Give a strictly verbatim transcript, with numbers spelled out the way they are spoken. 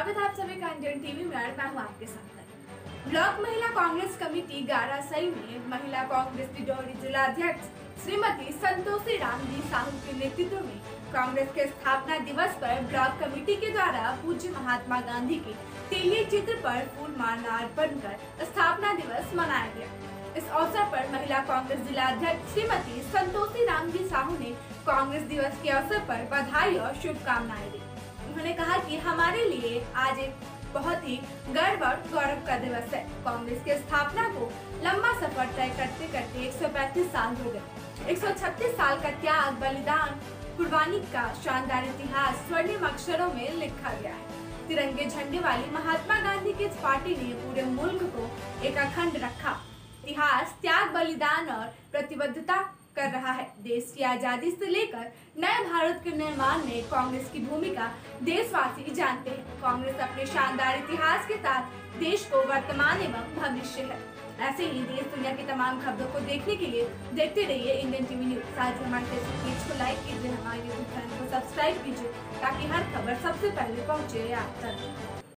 स्वागत है आप सभी का इंडियन टीवी में। मैं हूं आपके साथ। ब्लॉक महिला कांग्रेस कमेटी गारासई में महिला कांग्रेस डिडौरी जिला अध्यक्ष श्रीमती संतोषी राम जी साहू के नेतृत्व में कांग्रेस के स्थापना दिवस पर ब्लॉक कमेटी के द्वारा पूज्य महात्मा गांधी के तेलीय चित्र पर फूल माला अर्पण कर स्थापना दिवस मनाया गया। इस अवसर पर महिला कांग्रेस जिला अध्यक्ष श्रीमती संतोषी राम जी साहू ने कांग्रेस दिवस के अवसर पर बधाई और शुभकामनाएं दी। उन्होंने कहा कि हमारे लिए आज एक बहुत ही गर्व और गौरव का दिवस है। कांग्रेस की स्थापना को लंबा सफर तय करते करते एक सौ पैंतीस साल हो गए। एक सौ छत्तीस साल का त्याग, बलिदान, कुर्बानी का शानदार इतिहास स्वर्णिम अक्षरों में लिखा गया है। तिरंगे झंडे वाली महात्मा गांधी की इस पार्टी ने पूरे मुल्क को एक अखंड रखा। इतिहास त्याग, बलिदान और प्रतिबद्धता कर रहा है। देश की आजादी से लेकर नए भारत के निर्माण में कांग्रेस की भूमिका देशवासी जानते हैं। कांग्रेस अपने शानदार इतिहास के साथ देश को वर्तमान एवं भविष्य है। ऐसे ही देश दुनिया की तमाम खबरों को देखने के लिए देखते रहिए इंडियन टीवी न्यूज। साथ ही हमारे फेसबुक पेज को लाइक कीजिए, हमारे यूट्यूब चैनल को सब्सक्राइब कीजिए ताकि हर खबर सबसे पहले पहुंचे आप तक।